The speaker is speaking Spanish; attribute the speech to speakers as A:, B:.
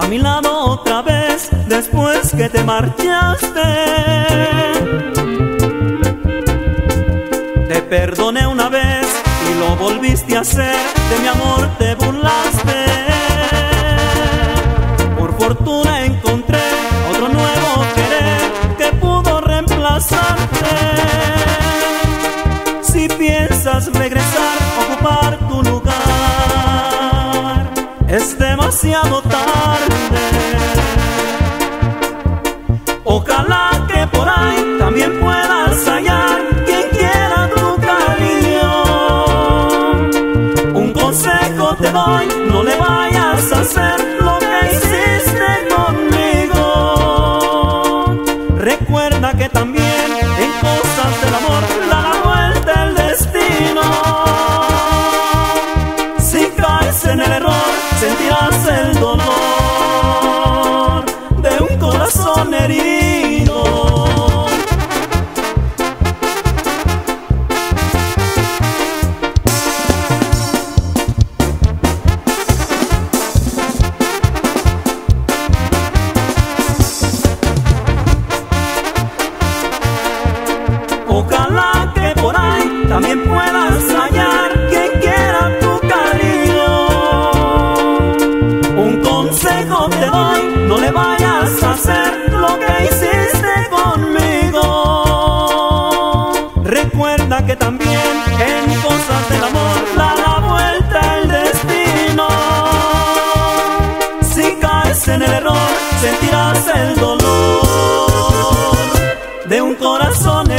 A: mi lado otra vez después que te marchaste. Te perdoné una vez y lo volviste a hacer, de mi amor te burlaste. Por fortuna encontré otro nuevo querer que pudo reemplazarte. Si piensas regresar, ocupar tu lugar, es demasiado tarde. Ojalá que por ahí también puedas hallar quien quiera tu cariño. Un consejo te doy, no le vayas a hacer lo que hiciste conmigo. Recuerda que también en cosas del amor da la vuelta el destino. Si caes en el error, sentirás el dolor de un corazón herido. Ojalá que por ahí también puedas hallar quien quiera tu cariño. Un consejo te doy, no le vayas a hacer lo que hiciste conmigo. Recuerda que también en cosas del amor da la vuelta el destino. Si caes en el error, sentirás el dolor de un corazón